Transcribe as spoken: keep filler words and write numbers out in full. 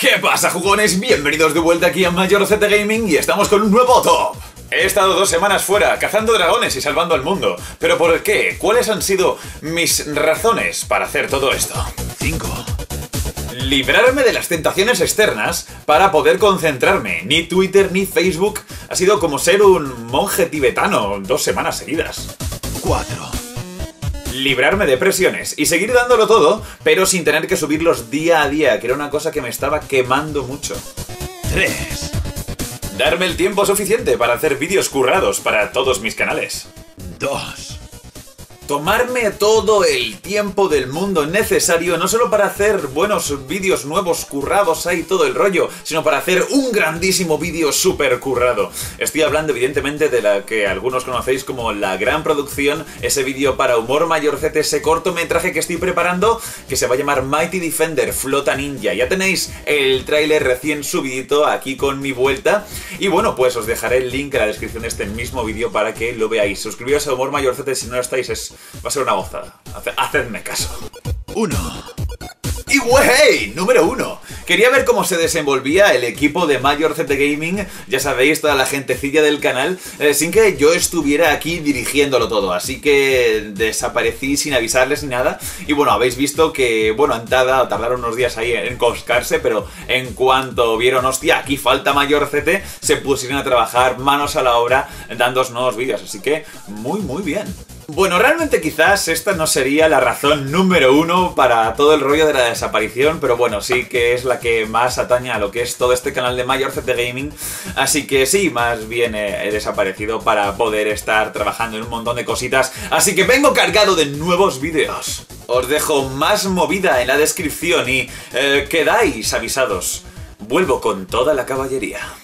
¿Qué pasa, jugones? Bienvenidos de vuelta aquí a Mayor Z Gaming y estamos con un nuevo top. He estado dos semanas fuera, cazando dragones y salvando al mundo. ¿Pero por qué? ¿Cuáles han sido mis razones para hacer todo esto? cinco. Librarme de las tentaciones externas para poder concentrarme. Ni Twitter ni Facebook ha sido como ser un monje tibetano dos semanas seguidas. cuatro. Librarme de presiones y seguir dándolo todo, pero sin tener que subirlos día a día, que era una cosa que me estaba quemando mucho. tres. Darme el tiempo suficiente para hacer vídeos currados para todos mis canales. dos. Tomarme todo el tiempo del mundo necesario, no solo para hacer buenos vídeos nuevos currados ahí todo el rollo, sino para hacer un grandísimo vídeo súper currado. Estoy hablando evidentemente de la que algunos conocéis como la gran producción, ese vídeo para Humor Mayor Z, ese cortometraje que estoy preparando, que se va a llamar Mighty Defender Flota Ninja. Ya tenéis el tráiler recién subidito aquí con mi vuelta. Y bueno, pues os dejaré el link en la descripción de este mismo vídeo para que lo veáis. Suscribíos a Humor Mayor Z si no lo estáis, es... va a ser una gozada. Hacedme caso. uno. Y wey, número uno. Quería ver cómo se desenvolvía el equipo de Mayor Z Gaming, ya sabéis, toda la gentecilla del canal, eh, sin que yo estuviera aquí dirigiéndolo todo. Así que desaparecí sin avisarles ni nada. Y bueno, habéis visto que, bueno, han tardado, tardaron unos días ahí en coscarse, pero en cuanto vieron, hostia, aquí falta Mayor Z, se pusieron a trabajar manos a la obra, dándoos nuevos vídeos. Así que, muy, muy bien. Bueno, realmente quizás esta no sería la razón número uno para todo el rollo de la desaparición, pero bueno, sí que es la que más atañe a lo que es todo este canal de Mayor Z Gaming, así que sí, más bien he, he desaparecido para poder estar trabajando en un montón de cositas, así que vengo cargado de nuevos vídeos. Os dejo más movida en la descripción y eh, quedáis avisados. Vuelvo con toda la caballería.